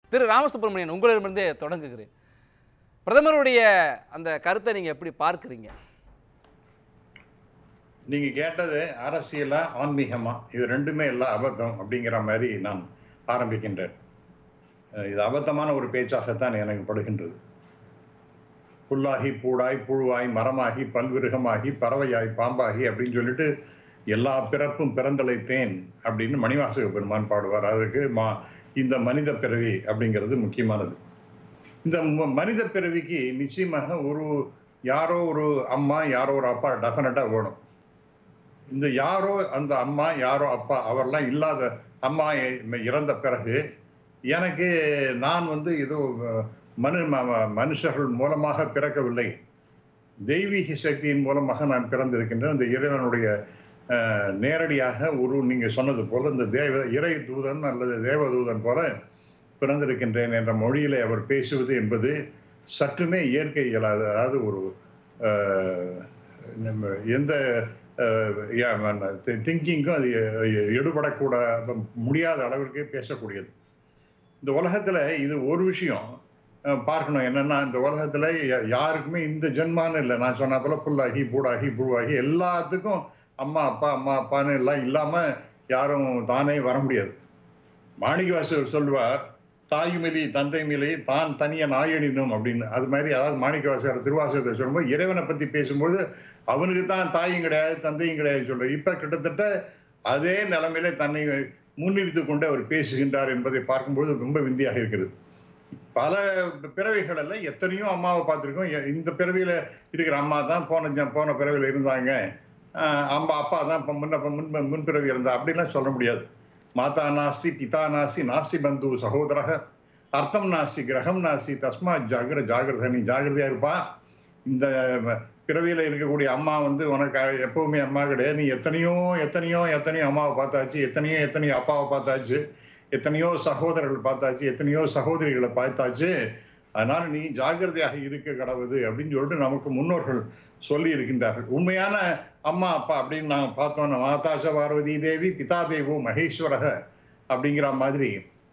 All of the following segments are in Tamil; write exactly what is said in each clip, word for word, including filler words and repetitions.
திரு ராமசுப்ரமணியன், உங்களிடமிருந்தே தொடங்குகிறேன். பிரதமருடைய அந்த கருத்தை நீங்க எப்படி பார்க்கிறீங்க? நீங்க கேட்டது அரசியலா ஆன்மீகமா, இது ரெண்டுமே எல்லாம் அபத்தம் அப்படிங்கிற மாதிரி நான் ஆரம்பிக்கின்றேன். இது அபத்தமான ஒரு பேச்சாகத்தான் எனக்கு படுகின்றது. புல்லாகி பூடாய் புழுவாய் மரமாகி பல்விருகமாகி பறவையாய் பாம்பாகி அப்படின்னு சொல்லிட்டு எல்லா பிறப்பும் பிறந்தழைத்தேன் அப்படின்னு மணிவாசக பெருமான் பாடுவார். அதற்கு மா இந்த மனித பிறவி அப்படிங்கிறது முக்கியமானது. இந்த மனித பிறவிக்கு நிச்சயமாக ஒரு யாரோ ஒரு அம்மா யாரோ ஒரு அப்பா டெஃபினட்டா வேணும். இந்த யாரோ அந்த அம்மா யாரோ அப்பா அவரெல்லாம் இல்லாத அம்மா இறந்த பிறகு எனக்கு நான் வந்து ஏதோ மனு மனுஷர்கள் மூலமாக பிறக்கவில்லை, தெய்வீக சக்தியின் மூலமாக நான் பிறந்திருக்கின்றேன். இந்த இறைவனுடைய நேரடியாக ஒரு நீங்க சொன்னது போல இந்த தேவ இறை தூதன் அல்லது தேவதூதன் போல பிறந்திருக்கின்றேன் என்ற மொழியிலே அவர் பேசுவது என்பது சற்றுமே இயற்கை இயலாத, அதாவது ஒரு எந்த திங்கிங்கும் அது எடுபடக்கூட முடியாத அளவிற்கு பேசக்கூடியது. இந்த உலகத்துல இது ஒரு விஷயம் பார்க்கணும் என்னன்னா, இந்த உலகத்துல யாருக்குமே இந்த ஜென்மான்னு இல்லை, நான் சொன்ன போல புல்லாகி பூடாகி புழுவாகி எல்லாத்துக்கும் அம்மா அப்பா அம்மா அப்பான்னு எல்லாம் இல்லாம யாரும் தானே வர முடியாது. மாணிக்கவாசகர் சொல்வார், தாயுமிலி தந்தை மிலி தான் தனிய நாயனினும் அப்படின்னு. அது மாதிரி அதாவது மாணிக்கவாசகர் திருவாசகத்தை சொல்லும்போது இறைவனை பத்தி பேசும்போது அவனுக்கு தான் தாயும் கிடையாது தந்தையும் கிடையாது சொல்ற. இப்ப கிட்டத்தட்ட அதே நிலைமையில தன்னை முன்னிறுத்தி கொண்டு அவர் பேசுகின்றார் என்பதை பார்க்கும்போது ரொம்ப விந்தியாக இருக்கிறது. பல பிறவிகள் எல்லாம் எத்தனையோ அம்மாவை பார்த்துருக்கோம். இந்த பிறவியில இருக்கிற அம்மா தான் போன போன பிறவியில இருந்தாங்க, அம்மா அப்பா தான் முன்ன முன் முன்பிறவி இருந்தா அப்படிலாம் சொல்ல முடியாது. மாதா நாஸ்தி பிதா நாஸ்தி நாஸ்தி பந்து சகோதரக அர்த்தம் நாஸ்தி கிரகம் நாஸ்தி தஸ்மா ஜாகிர ஜாகிரத, நீ ஜாகிரதையா இருப்பா. இந்த பிறவியில இருக்கக்கூடிய அம்மா வந்து உனக்கு எப்பவுமே அம்மா கிடையாது. நீ எத்தனையோ எத்தனையோ எத்தனையோ அம்மாவை பார்த்தாச்சு, எத்தனையோ எத்தனையோ அப்பாவை பார்த்தாச்சு, எத்தனையோ சகோதரர்கள் பார்த்தாச்சு, எத்தனையோ சகோதரிகளை பார்த்தாச்சு. அதனால நீ ஜாகிரதையாக இருக்க கடவுது அப்படின்னு சொல்லிட்டு நமக்கு முன்னோர்கள் சொல்லி இருக்கின்றார்கள். உண்மையான அம்மா அப்பா அப்படின்னு நாங்க பார்த்தோம்னா மாதாச பார்வதி தேவி பிதா தேவோ மகேஸ்வரக அப்படிங்கிற மாதிரி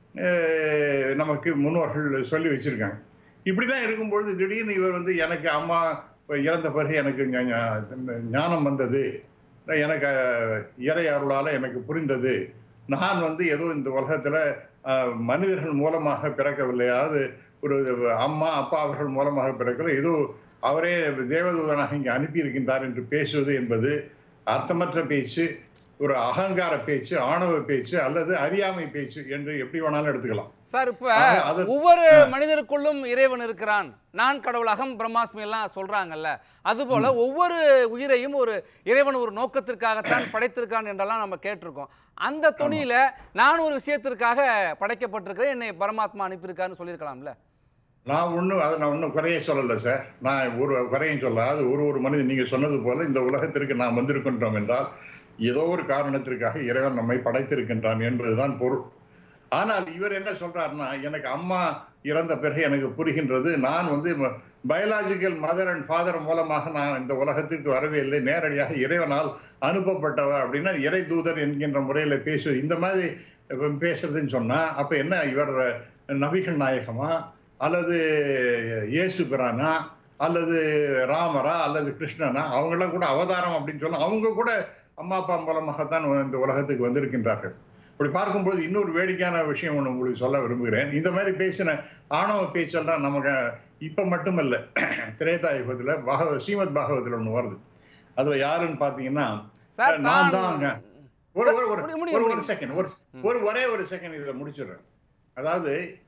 நமக்கு முன்னோர்கள் சொல்லி வச்சிருக்காங்க. இப்படிதான் இருக்கும்பொழுது திடீர்னு இவர் வந்து எனக்கு அம்மா இறந்த பிறகு எனக்கு ஞானம் வந்தது, எனக்கு இறை அருளால எனக்கு புரிந்தது, நான் வந்து ஏதோ இந்த உலகத்துல மனிதர்கள் மூலமாக பிறக்கவில்லை, அதாவது ஒரு அம்மா அப்பா அவர்கள் மூலமாக பிறக்கல, ஏதோ அவரே தேவதூதனாக இங்கே அனுப்பி இருக்கின்றார் என்று பேசுவது என்பது அர்த்தமற்ற பேச்சு, ஒரு அகங்கார பேச்சு, ஆணவ பேச்சு அல்லது அறியாமை பேச்சு என்று எப்படி வேணாலும் எடுத்துக்கலாம். சார், இப்ப ஒவ்வொரு மனிதனுக்குள்ளும் இறைவன் இருக்கிறான், நான் கடவுள், அகம் பிரம்மாஸ்மி எல்லாம் சொல்றாங்கல்ல, அதுபோல ஒவ்வொரு உயிரையும் ஒரு இறைவன் ஒரு நோக்கத்திற்காகத்தான் படைத்திருக்கான் என்றெல்லாம் நம்ம கேட்டிருக்கோம். அந்த துணியில நான் ஒரு விஷயத்திற்காக படைக்கப்பட்டிருக்கிறேன், என்னை பரமாத்மா அனுப்பியிருக்காருன்னு சொல்லியிருக்கலாம்ல. நான் ஒன்றும் அதை நான் ஒன்றும் குறைய சொல்லலை சார், நான் ஒரு குறையும் சொல்ல. அது ஒரு ஒரு மனிதன் நீங்க சொன்னது போல இந்த உலகத்திற்கு நாம் வந்திருக்கின்றோம் என்றால் ஏதோ ஒரு காரணத்திற்காக இறைவன் நம்மை படைத்திருக்கின்றான் என்பதுதான் பொருள். ஆனால் இவர் என்ன சொல்றாருன்னா, எனக்கு அம்மா இறந்த பிறகு எனக்கு புரிகின்றது, நான் வந்து பயாலஜிக்கல் மதர் அண்ட் ஃபாதர் மூலமாக நான் இந்த உலகத்திற்கு வரவே இல்லை, நேரடியாக இறைவனால் அனுப்பப்பட்டவர் அப்படின்னா இறை தூதர் என்கின்ற முறையில பேசுவது, இந்த மாதிரி பேசுறதுன்னு சொன்னா அப்ப என்ன இவர் நபிகள் நாயகமா அல்லது இயேசு பிரானா அல்லது ராமரா அல்லது கிருஷ்ணனா? அவங்கெல்லாம் கூட அவதாரம் அப்படின்னு சொல்ல, அவங்க கூட அம்மா அப்பா மூலமாகத்தான் இந்த உலகத்துக்கு வந்திருக்கின்றார்கள். அப்படி பார்க்கும்போது இன்னொரு வேடிக்கையான விஷயம் ஒன்று உங்களுக்கு சொல்ல விரும்புகிறேன். இந்த மாதிரி பேசின ஆணவ பேச்செல்லாம் நமக்கு இப்ப மட்டுமல்ல, திரேதா யுகத்துல பாகவ ஸ்ரீமத் பாகவத்துல ஒண்ணு வருது. அதுல யாருன்னு பாத்தீங்கன்னா, நான் தான் ஒரு ஒரு ஒரு செகண்ட் ஒரு ஒரே ஒரு செகண்ட் இதை முடிச்சிடுறேன். அதாவது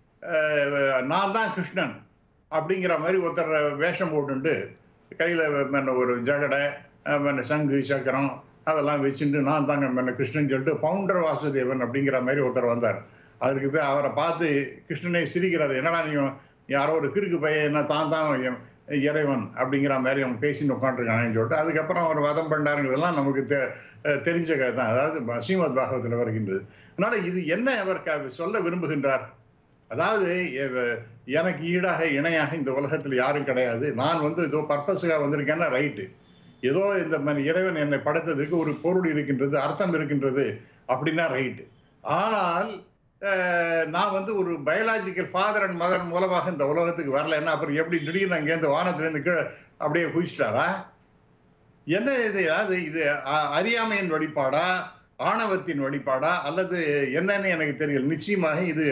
நான் தான் கிருஷ்ணன் அப்படிங்கிற மாதிரி ஒருத்தர் வேஷம் போட்டுட்டு கையில ஒரு ஜகடை சங்கு சக்கரம் அதெல்லாம் வச்சுட்டு நான் தாங்க கிருஷ்ணன் சொல்லிட்டு பவுண்டர் வாசுதேவன் அப்படிங்கிற மாதிரி ஒருத்தர் வந்தார். அதுக்கு பேர் அவரை பார்த்து கிருஷ்ணனே சிரிக்கிறார், என்னடா நீங்க யாரோ ஒரு கிறுக்கு பையன் என்ன தான் தான் இறைவன் அப்படிங்கிற மாதிரி அவங்க பேசின்னு உட்காந்துருக்காங்கன்னு சொல்லிட்டு அதுக்கப்புறம் அவர் வதம் பண்ணாருங்கிறதெல்லாம் நமக்கு தெ தெரிஞ்ச கதை தான். அதாவது ஸ்ரீமத் பாகவத்தில் வருகின்றது. அதனால இது என்ன அவர் சொல்ல விரும்புகின்றார்? அதாவது எனக்கு ஈடாக இணையாக இந்த உலகத்தில் யாரும் கிடையாது, நான் வந்து ஏதோ பர்பஸுக்காக வந்திருக்கேன்னா ரைட்டு, ஏதோ இந்த இறைவன் என்னை படைத்ததற்கு ஒரு பொருள் இருக்கின்றது, அர்த்தம் இருக்கின்றது அப்படின்னா ரைட்டு. ஆனால் நான் வந்து ஒரு பயாலஜிக்கல் ஃபாதர் அண்ட் மதர் மூலமாக இந்த உலகத்துக்கு வரலன்னா அப்புறம் எப்படி திடீர்னு அங்கேருந்து வானத்திலேருந்து கீழே அப்படியே குதிச்சிட்டாரா? என்ன இது? அது இது அறியாமையின் வெளிப்பாடா, ஆணவத்தின் வெளிப்பாடா, அல்லது என்னன்னு எனக்கு தெரியல. நிச்சயமாக இது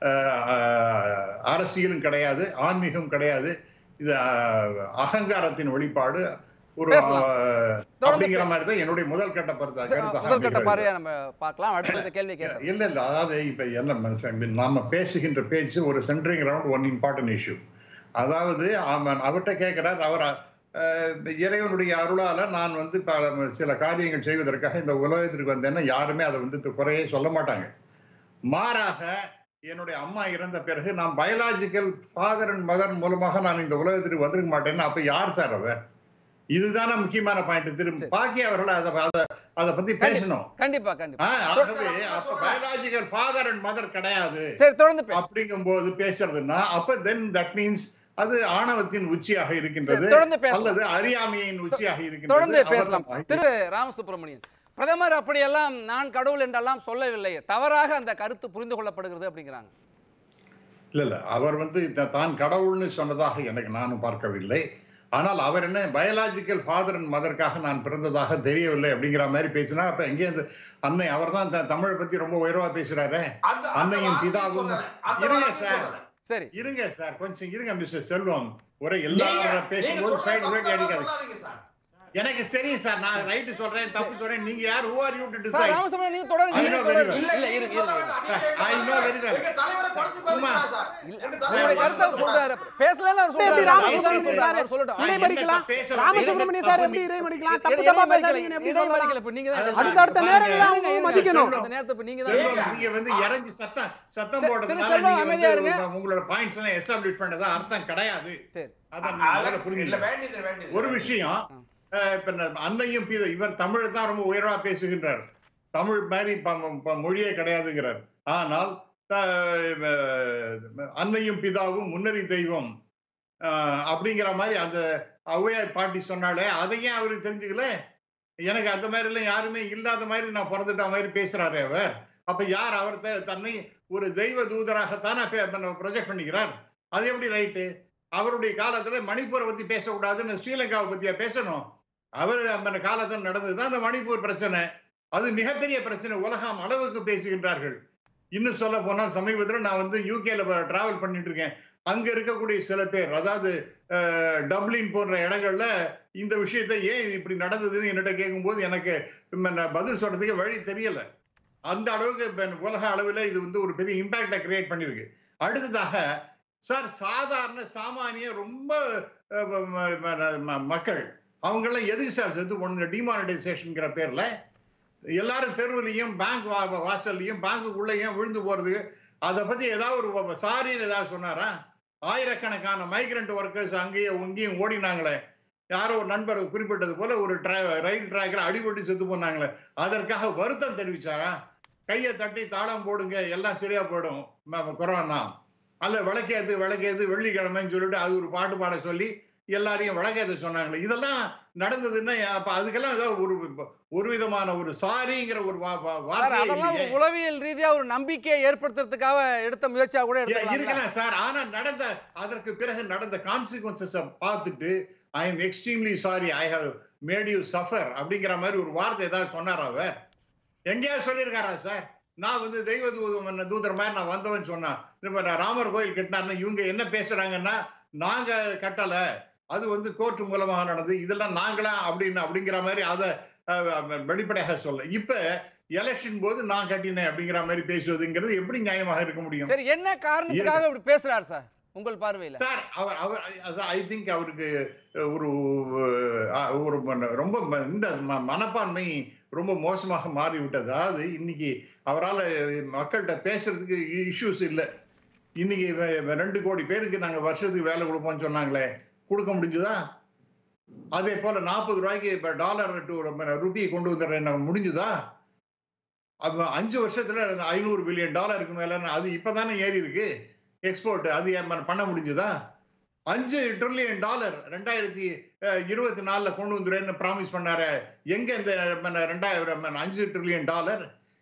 அரசியலும் கிடையாது, ஆன்மீகம் கிடையாது, இது அகங்காரத்தின் வெளிப்பாடு. ஒரு அப்படிங்கிற மாதிரி தான் என்னுடைய முதல் கட்ட கருத்தாக நம்ம பார்க்கலாம். அடுத்த கேள்வி கேட்கலாம். இல்ல இல்ல அதாவது இப்ப என்ன நாம பேசுகின்ற பேச்சு ஒரு centring around one important issue. அதாவது அவர்கிட்ட கேட்கிறார், அவர் இறைவனுடைய அருளால நான் வந்து சில காரியங்கள் செய்வதற்காக இந்த உலகத்திற்கு வந்தேன்னா யாருமே அதை வந்து குறையே சொல்ல மாட்டாங்க. மாறாக என்னுடைய அம்மா இறந்த பிறகு நான் பயாலஜிக்கல் ஃபாதர் அண்ட் மதர் மூலமாக நான் இந்த உலகத்திற்கு வந்திருக்க மாட்டேன்னா அப்ப யார் சார் அவர்? இதுதான முக்கியமான பாயிண்ட். திரும்ப பாக்கி அவர்கள் அத பத்தி பேசணும். கண்டிப்பா கண்டிப்பா. ஆகவே அப்ப பயாலஜிக்கல் ஃபாதர் அண்ட் மதர் கிடையாது சரி தொடர்ந்து பேசு அப்படிங்கும்போது பேசுறதுன்னா அப்ப தென் தட் மீன்ஸ் அது ஆணவத்தின் உச்சியாக இருக்கின்றது அல்லது அறியாமையின் உச்சியாக இருக்கின்றது. தொடர்ந்து பேசலாம். திரு ராமசுப்ரமணியன், பிரதமர் அப்படியெல்லாம் நான் கடவுள் என்றெல்லாம் சொல்லவில்லை, தவறாக அந்த கருத்து புரிந்து கொள்ளப்படுகிறது அப்படிங்கிறாங்க. இல்ல இல்ல அவர் வந்து தான் கடவுள்னு சொன்னதாக எனக்கு நானும் பார்க்கவில்லை. ஆனால் அவர் என்ன பயாலஜிக்கல் ஃபாதர் அண்ட் மதருக்காக நான் பிறந்ததாக தெரியவில்லை அப்படிங்கிற மாதிரி பேசினார். அப்ப எங்கே அன்னை அவர் தான் தமிழை பத்தி ரொம்ப உயர்வா பேசுறாரு. அன்னையும் பிதாவும் இருங்க சார் சரி இருங்க சார் கொஞ்சம் இருங்க மிஸ்டர் செல்வம். ஒரே எல்லாரும் பேசும்போது சைடு ரேட் அடிக்காது. எனக்கு தெரியும் சார், நான் ரைட் சொல்றேன் தப்பு சொல்றேன், நீங்க யார் who are you to decide? Ramasubramanian நீங்க தொடர்ந்து இல்ல இல்ல இருங்க I know very well. எங்க தலைவரை குறைச்சு பேசுறீங்க சார். உங்களுடைய கருத்தை சொல்றாரு. பேசலன்னு அவர் சொல்றாரு. ராமசுப்ரமணியன் சொல்றாரு. சொல்லட்டும். இறை மறிக்கலாம். ராமசுப்ரமணியன் சார் எப்படி இறை மறிக்கலாம்? தப்பு தப்பா பேசுறீங்க எப்படி சொல்லலாம்? இப்ப நீங்க அடுத்த அடுத்த நேரங்கள அவங்க மதிக்கணும். அந்த நேரத்தை இப்ப நீங்க தான் நீங்க வந்து இறங்கி சத்தம் சத்தம் போடுறதுனால நீங்க உங்களோட பாயிண்ட்ஸ் எல்லாம் எஸ்டாப்லிஷ் பண்ணதா அர்த்தம் கிடையாது. சரி அத புரிஞ்சுங்க. இல்ல வேண்டியது வேண்டியது ஒரு விஷயம். அன்னையும் இவர் தமிழ் தான் ரொம்ப உயர்வா பேசுகின்றார். தமிழ் மாதிரி மொழியே கிடையாதுங்கிறார். ஆனால் அன்னையும் பிதாவும் முன்னறி தெய்வம் அப்படிங்கிற மாதிரி அந்த ஔவையார் பாட்டி சொன்னாலே அதையும் அவருக்கு தெரிஞ்சுக்கல. எனக்கு அந்த மாதிரி எல்லாம் யாருமே இல்லாத மாதிரி நான் பிறந்துட்ட மாதிரி பேசுறாரு அவர். அப்ப யார் அவர் தன்னை ஒரு தெய்வ தூதராகத்தானே ப்ரொஜெக்ட் பண்ணிக்கிறார். அது எப்படி ரைட்டு? அவருடைய காலத்துல மணிப்பூரை பத்தி பேசக்கூடாதுன்னு ஸ்ரீலங்காவை பத்தியா பேசணும்? அவர் அந்த காலத்தில் நடந்ததுதான் அந்த மணிப்பூர் பிரச்சனை. அது மிகப்பெரிய பிரச்சனை, உலகம் அளவுக்கு பேசுகின்றார்கள். இன்னும் சொல்ல போனால் சமீபத்தில் நான் வந்து யூகேல டிராவல் பண்ணிட்டு இருக்கேன். அங்க இருக்கக்கூடிய சில பேர், அதாவது டப்ளின் போன்ற இடங்கள்ல இந்த விஷயத்தை ஏன் இப்படி நடந்ததுன்னு என்னிட்ட கேட்கும்போது எனக்கு பதில் சொல்றதுக்கு வழி தெரியல. அந்த அளவுக்கு உலக அளவில் இது வந்து ஒரு பெரிய இம்பாக்டை கிரியேட் பண்ணிருக்கு. அடுத்ததாக சார் சாதாரண சாமானிய ரொம்ப மக்கள் அவங்கெல்லாம் எதுக்கு சார் செத்து போனது? டிமானிட்டைசேஷன்ங்கிற பேர்ல எல்லாரும் தெருவுலையும் பேங்க் வாசல்லையும் பேங்குக்குள்ளேயும் விழுந்து போறது. அதை பத்தி ஏதாவது ஒரு சாரின்னு ஏதாவது சொன்னாரா? ஆயிரக்கணக்கான மைக்ரண்ட் ஒர்க்கர்ஸ் அங்கேயும் இங்கேயும் ஓடினாங்களே, யாரோ ஒரு நண்பர் குறிப்பிட்டது போல ஒரு ரயில் டிராக்ல அடிபட்டு செத்து போனாங்களே, அதற்காக வருத்தம் தெரிவிச்சாரா? கையை தட்டி தாளம் போடுங்க எல்லாம் சரியா போயிடும் கொரோனா, அல்ல விளக்கேது விளக்கேது வெள்ளிக்கிழமைன்னு சொல்லிட்டு அது ஒரு பாட்டு பாட சொல்லி எல்லாரையும் விளக்கேது சொன்னாங்களே. இதெல்லாம் நடந்ததுன்னா அப்ப அதுக்கெல்லாம் ஏதாவது ஒரு ஒரு விதமான ஒரு சாரிங்கிற ஒரு உளவியல் ரீதியா ஒரு நம்பிக்கையை ஏற்படுத்துறதுக்காக எடுத்த முயற்சியா கூட இருக்கலாம் சார். ஆனா நடந்த அதற்கு பிறகு நடந்த கான்சிக்வன்சஸ் பார்த்துட்டு I am extremely sorry, I have made you suffer அப்படிங்கிற மாதிரி ஒரு வார்த்தை ஏதாவது சொன்னாரா அவர்? எங்கேயாவது சொல்லியிருக்காரா சார்? நான் வந்து தெய்வ தூதம் தூதர் மாதிரி நான் வந்தவன் சொன்னான். ராமர் கோயில் கட்டினார்னா இவங்க என்ன பேசுறாங்கன்னா நாங்க கட்டல, அது வந்து கோர்ட்டு மூலமாக நடந்தது, இதெல்லாம் நாங்களா அப்படின்னு அப்படிங்கிற மாதிரி அதை வெளிப்படையாக சொல்ல. இப்ப எலெக்ஷன் போது நான் கட்டினேன் அப்படிங்கிற மாதிரி பேசுவதுங்கிறது எப்படி நியாயமாக இருக்க முடியும்? சரி, என்ன காரணத்துக்காக இப்படி பேசுறாரு சார் உங்கள் பார்வையில? Sir our our I think அவருக்கு ஒரு ஒரு ரொம்ப இந்த மனப்பான்மை ரொம்ப மோசமாக மாறிவிட்டது. அதாவது இன்னைக்கு அவரால் மக்கள்கிட்ட பேசுறதுக்கு இஷ்யூஸ் இல்லை. இன்னைக்கு ரெண்டு கோடி பேருக்கு நாங்க வருஷத்துக்கு வேலை கொடுப்போம்னு சொன்னாங்களே, கொடுக்க முடிஞ்சுதா? அதே போல நாற்பது ரூபாய்க்கு இப்ப டாலர் டு ருபியை கொண்டு வந்துடுறேன் முடிஞ்சுதா? அஞ்சு வருஷத்துல ஐநூறு பில்லியன் டாலருக்கு மேல அது இப்பதானே ஏறி இருக்கு எக்ஸ்போர்ட். அது பண்ண முடிஞ்சுதா? அஞ்சு ட்ரில்லியன் டாலர் ரெண்டாயிரத்தி இருபத்தி நாலுல கொண்டு வந்துடுறேன்னு ப்ராமிஸ் பண்ணாரு. எங்க இந்த ரெண்டாயிரம் அஞ்சு ட்ரில்லியன் டாலர்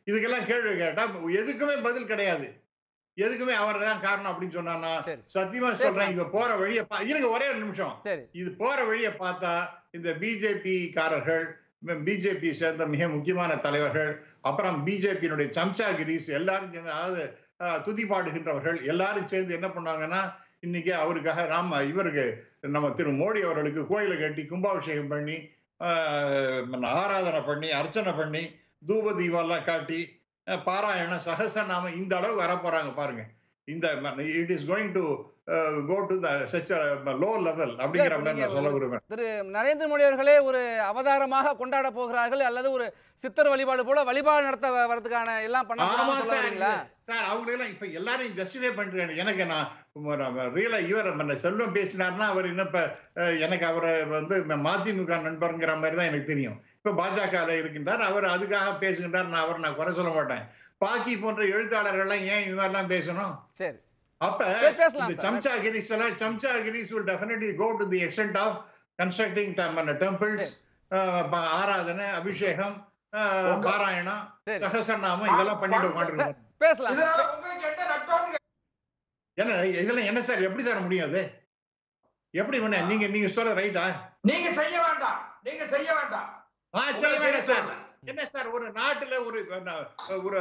இதுக்கெல்லாம் கேள்வி கேட்டா எதுக்குமே பதில் கிடையாது. எதுக்குமே அவர் தான் காரணம் அப்படின்னு சொன்னா சத்தியமா சொல்றேன். இங்க போற வழியை இருங்க ஒரே ஒரு நிமிஷம். இது போற வழியை பார்த்தா இந்த பிஜேபி காரர்கள், பிஜேபி சேர்ந்த மிக முக்கியமான தலைவர்கள், அப்புறம் பிஜேபியினுடைய சம்சாகிரிஸ் எல்லாரும் சேர்ந்து, அதாவது துதிபாடுகின்றவர்கள் எல்லாரும் சேர்ந்து என்ன பண்ணாங்கன்னா இன்னைக்கு அவருக்காக ராம இவருக்கு நம்ம திரு மோடி அவர்களுக்கு கோயிலை கட்டி கும்பாபிஷேகம் பண்ணி ஆராதனை பண்ணி அர்ச்சனை பண்ணி தூப தீபம்லாம் காட்டி பாராயண சகசநாம இந்த அளவு வர போறாங்க பாருங்க. இந்த it is going to go to the such low level அப்படிங்கிற மாதிரி நான் சொல்ல விரும்புறேன். திரு நரேந்திர மோடி அவர்களே ஒரு அவதாரமாக கொண்டாட போகிறார்கள் அல்லது ஒரு சித்தர் வழிபாடு போல வழிபாடு நடத்த வரதுக்கான எல்லாம் பண்ண சொல்றீங்களா சார்? அவங்க எல்லாம் இப்ப எல்லாரையும் ஜஸ்டிஃபை பண்றேன். எனக்கு நான் ரியலா இவர் செல்வம் பேசினார்னா அவர் இன்னும் இப்ப எனக்கு அவரை வந்து மதிமுக நண்பருங்கிற மாதிரி தான் எனக்கு தெரியும். இப்ப பாஜக இருக்கின்றார், அவர் அதுக்காக பேசுகின்றார். நான் அவர் நான் குறை சொல்ல மாட்டேன். பாக்கி போன்ற எழுத்தாளர்கள் எல்லாம் ஏன் இது மாதிரிலாம் பேசணும்? சரி, அப்ப இந்த சம்சாகிரிஸ் எல்லாம் சம்சாகிரிஸ் will definitely go to the extent of constructing temples, ஆராதனை, அபிஷேகம், பாராயணம், சகசநாமம் இதெல்லாம் பண்ணிட்டு உட்கார்ந்துருக்காங்க. பேசலாம். இதனால உங்களுக்கு என்ன நட்டோன்னு என்ன இதெல்லாம் என்ன சார் எப்படி சார் முடியாது? எப்படி பண்ண நீங்க நீங்க சொல்ற ரைட்டா? நீங்க செய்ய வேண்டாம், நீங்க செய்ய வேண்டாம். ஆ செய்ய வேண்டாம் சார். என்ன சார் ஒரு நாட்டுல ஒரு ஒரு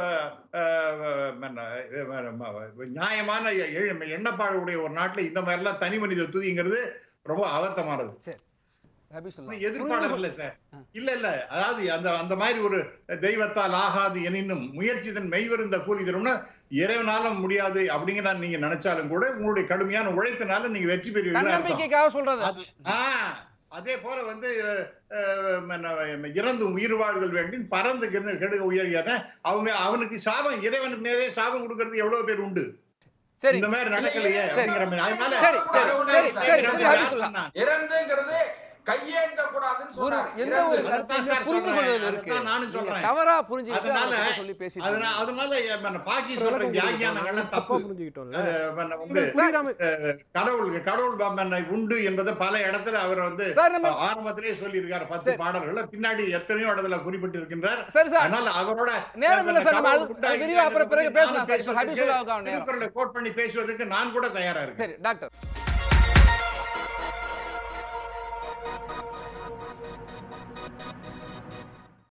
நியாயமான எண்ணப்பாடுடைய ஒரு நாட்டுல இந்த மாதிரி எல்லாம் தனி மனித துதிங்கிறது ரொம்ப அவத்தமானது. எதிர்ப்பாளர் இல்ல சார், இல்ல இல்ல அதாவது அந்த அந்த மாதிரி ஒரு தெய்வத்தால் ஆகாது எனினும் முயற்சிதன் மெய்வருந்த கூலி தரும்னா இறைவனால முடியாது அப்படிங்கிற நீங்க நினைச்சாலும் கூட உங்களுடைய கடுமையான உழைப்பினால நீங்க வெற்றி பெறுவீங்க. அதே போல வந்து இறந்து உயிர் வாழ்தல் வேண்டும் பறந்து கெடுக உயர்கிற அவங்க அவனுக்கு சாபம் இறைவனுக்கு நேரே சாபம் கொடுக்கறது எவ்வளவு பேர் உண்டு. இந்த மாதிரி நடக்கலையே அப்படிங்கிற மாதிரி. அதனால இறந்துங்கிறது கையேந்த கூடாதுன்னு சொன்னார். புரிந்து கொள்வது இருக்கு, நானும் சொல்றேன் தவறா புரிஞ்சு. அதனால சொல்லி பேசி அதனால அதனால பாக்கி சொல்ற வியாக்கியானங்கள்லாம் தப்பு புரிஞ்சுக்கிட்டோம்ல. கடவுள் கடவுள் உண்டு என்பதை பல இடத்துல அவர் வந்து ஆரம்பத்திலேயே சொல்லி இருக்காரு. பத்து பாடல்கள் பின்னாடி எத்தனையோ இடத்துல குறிப்பிட்டு இருக்கின்றார். அதனால அவரோட திருக்குறளை கோட் பண்ணி பேசுவதற்கு நான் கூட தயாரா இருக்கேன். டாக்டர்